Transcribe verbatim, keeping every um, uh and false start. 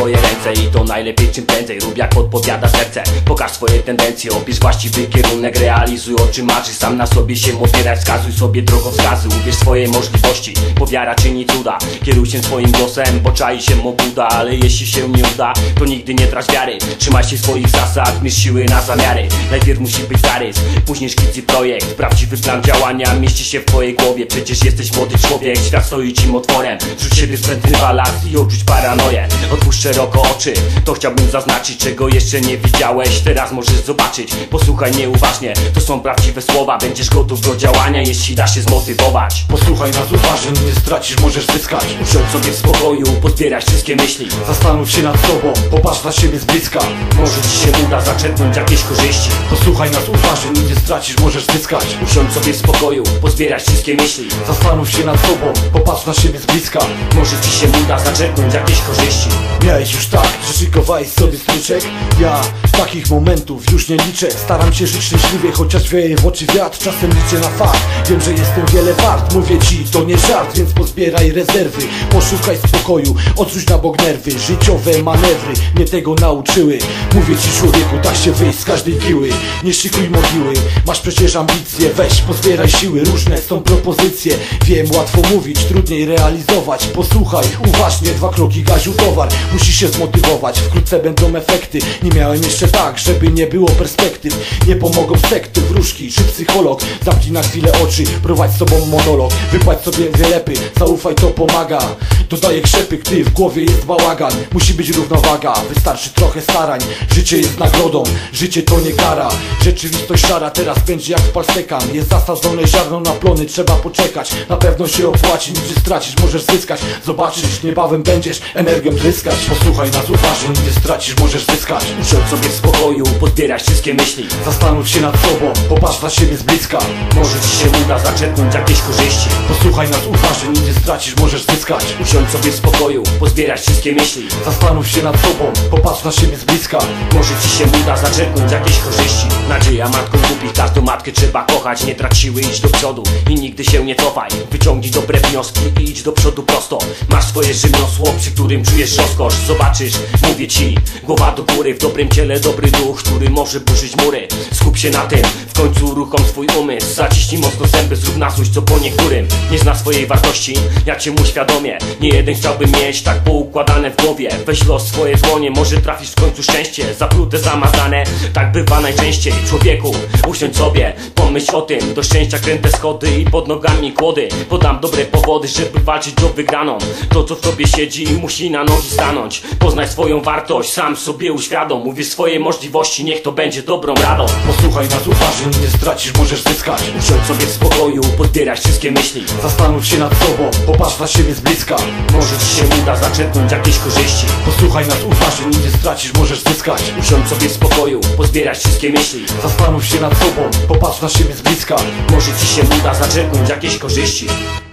swoje ręce i to najlepiej czym prędzej. Rób jak podpowiada serce, pokaż swoje tendencje, opisz właściwy kierunek, realizuj o czym marzysz. Sam na sobie się opieraj, wskazuj sobie drogowskazy, uwierz w swoje możliwości, bo wiara czyni cuda. Kieruj się swoim głosem, bo czai się mobuda, ale jeśli się nie uda, to nigdy nie trać wiary. Trzymaj się swoich zasad, mierz siły na zamiary. Najpierw musi być zarys, później szkic i projekt. Prawdziwy plan działania mieści się w twojej głowie. Przecież jesteś młody człowiek, świat stoi ci otworem. Rzuć siebie sprzęt rywala i odrzuć paranoję. Otwórz szeroko oczy, to chciałbym zaznaczyć, czego jeszcze nie widziałeś, teraz możesz zobaczyć. Posłuchaj nieuważnie, to są prawdziwe słowa. Będziesz gotów do działania, jeśli da się zmotywować. Posłuchaj nas uważnie, nie stracisz, możesz zyskać. Usiądź sobie w spokoju, pozbieraj wszystkie myśli. Zastanów się nad sobą, popatrz na siebie z bliska. Może ci się uda zaczerpnąć jakieś korzyści. Posłuchaj nas uważnie, nie stracisz, możesz zyskać. Usiądź sobie w spokoju, pozbieraj wszystkie myśli. Zastanów się nad sobą, popatrz na siebie z bliska. Może ci się uda zaczerpnąć jakieś korzyści. Miałeś już tak, że szykowałeś sobie styczek? Ja takich momentów już nie liczę. Staram się żyć szczęśliwie, chociaż wieje w oczy wiatr. Czasem liczę na fakt, wiem, że jestem wiele wart. Mówię ci, to nie żart, więc pozbieraj rezerwy. Poszukaj spokoju, odrzuć na bok nerwy. Życiowe manewry mnie tego nauczyły. Mówię ci człowieku, da się wyjść z każdej piły. Nie szykuj mogiły, masz przecież ambicje. Weź, pozbieraj siły, różne są propozycje. Wiem, łatwo mówić, trudniej realizować. Posłuchaj uważnie, dwa kroki gaziu towar. Musisz się zmotywować, wkrótce będą efekty. Nie miałem jeszcze tak, żeby nie było perspektyw. Nie pomogą sekty, wróżki czy psycholog. Zamknij na chwilę oczy, prowadź z sobą monolog. Wypłać sobie wylepy, zaufaj, to pomaga. Dodaję krzepy, gdy w głowie jest bałagan. Musi być równowaga, wystarczy trochę starań. Życie jest nagrodą, życie to nie kara. Rzeczywistość szara teraz będzie jak palstekan. Jest zasadzone ziarno na plony, trzeba poczekać. Na pewno się opłaci, nic nie stracisz, możesz zyskać. Zobaczysz, niebawem będziesz energią tryskać. Posłuchaj nas uważnie, nic nie stracisz, możesz zyskać. Usiądź sobie w spokoju, pozbieraj wszystkie myśli. Zastanów się nad sobą, popatrz na siebie z bliska. Może ci się uda zaczerpnąć jakieś korzyści. Posłuchaj nas uważnie, nic nie stracisz, możesz zyskać. Usiądź sobie w spokoju, pozbieraj wszystkie myśli. Zastanów się nad sobą, popatrz na siebie z bliska. Może ci się uda zaczerpnąć jakieś korzyści. Nadzieja matką głupich, każdą matkę trzeba kochać. Nie trać siły, idź do przodu i nigdy się nie cofaj. Wyciągnij dobre wnioski i idź do przodu prosto. Masz swoje rzemiosło, przy którym czujesz rozkosz. Zobaczysz, mówię ci, głowa do góry. W dobrym ciele dobry duch, który może burzyć mury. Skup się na tym, w końcu uruchom swój umysł. Zaciśnij mocno zęby, zrób na coś, co po niektórym nie zna swojej wartości, ja cię mu świadomie. Nie jeden chciałbym mieć tak poukładane w głowie. Weź los w swoje dłonie, może trafisz w końcu szczęście. Zaplute, zamazane, tak bywa najczęściej. Człowieku, usiądź sobie, pomyśl o tym. Do szczęścia kręte schody i pod nogami kłody. Podam dobre powody, żeby walczyć o wygraną. To co w tobie siedzi musi na nogi stanąć. Poznaj swoją wartość, sam sobie uświadom. Mówisz swoje możliwości, niech to będzie dobrą radą. Posłuchaj nas uważnie, nic nie stracisz, możesz zyskać. Usiądź sobie w spokoju, pozbieraj wszystkie myśli. Zastanów się nad sobą, popatrz na siebie z bliska. Może ci się uda zaczerpnąć jakieś korzyści. Posłuchaj nas uważnie, nic nie stracisz, możesz zyskać. Usiądź sobie w spokoju, pozbieraj wszystkie myśli. Zastanów się nad sobą, popatrz na siebie z bliska. Może ci się uda zaczerpnąć jakieś korzyści.